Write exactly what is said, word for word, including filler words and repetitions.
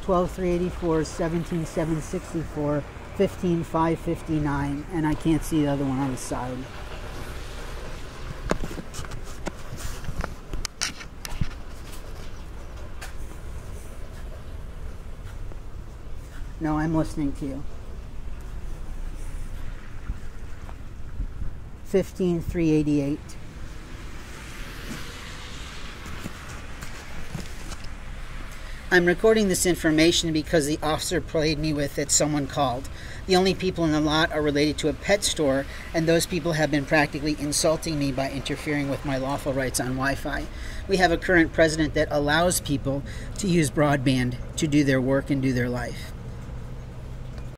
twelve three eighty-four, seventeen seven sixty-four, fifteen five fifty-nine, and I can't see the other one on the side. No, I'm listening to you. fifteen three eighty-eight. I'm recording this information because the officer played me with it. Someone called. The only people in the lot are related to a pet store, and those people have been practically insulting me by interfering with my lawful rights on Wi-Fi. We have a current president that allows people to use broadband to do their work and do their life.